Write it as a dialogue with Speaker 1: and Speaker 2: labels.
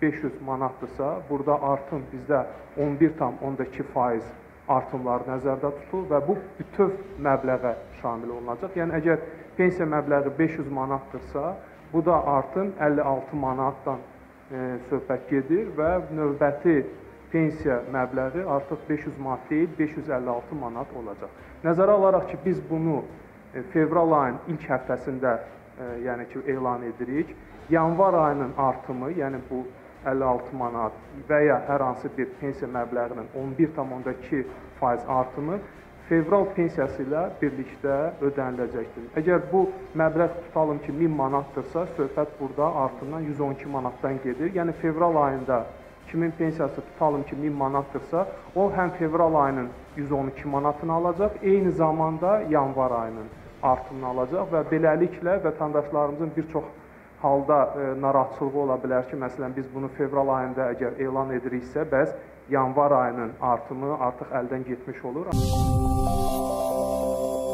Speaker 1: 500 manatdırsa, burada artım bizdə 11,2% artımlar nəzərdə tutulur və bu bütöv məbləğə şamil olunacaq. Yəni, əgər pensiya məbləği 500 manatdırsa, bu da artım 56 manatdan söhbət gedir və növbəti pensiya məbləği artıq 500 manat deyil, 556 manat olacaq. Nəzərə alaraq ki, biz bunu fevral ayının ilk həftəsində yəni ki, elan edirik. Yanvar ayının artımı, yəni bu 56 manat və ya hər hansı bir pensiya məbləğinin 11,2% artımı fevral pensiyası ilə birlikdə ödəniləcəkdir. Əgər bu məbləğ tutalım ki, 1000 manatdırsa, söhbət burada artımdan 112 manatdan gedir. Yəni, fevral ayında kimin pensiyası tutalım ki, 1000 manatdırsa, o həm fevral ayının 112 manatını alacaq, eyni zamanda yanvar ayının artımını alacaq və beləliklə vətəndaşlarımızın bir çox halda narahatçılığı ola bilər ki, məsələn, biz bunu fevral ayında əgər elan ediriksə, bəs yanvar ayının artımı artıq əldən getmiş olur.